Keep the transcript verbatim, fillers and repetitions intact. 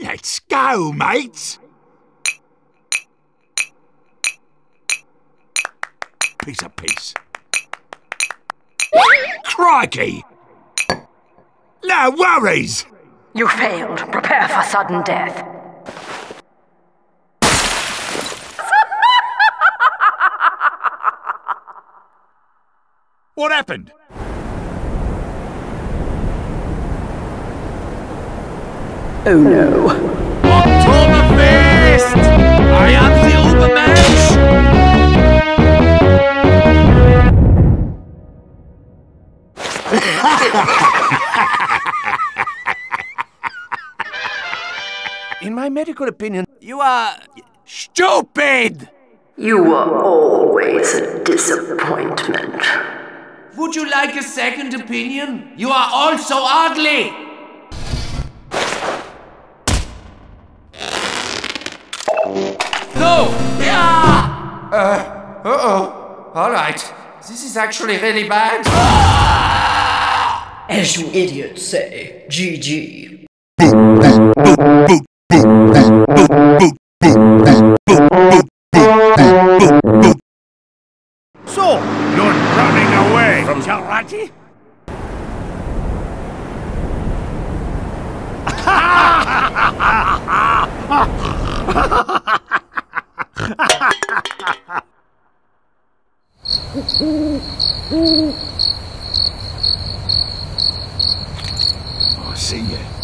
Let's go, mates! Piece of piece. Crikey! No worries! You failed. Prepare for sudden death. What happened? Oh no. Oktoberfest! I am the Ubermensch! In my medical opinion, you are stupid! You were always a disappointment. Would you like a second opinion? You are all so ugly! No! Yeah! Uh, uh-oh. Alright. This is actually really bad. As you idiots say, G G. So, you're running away from Tarati? Oh, see ya.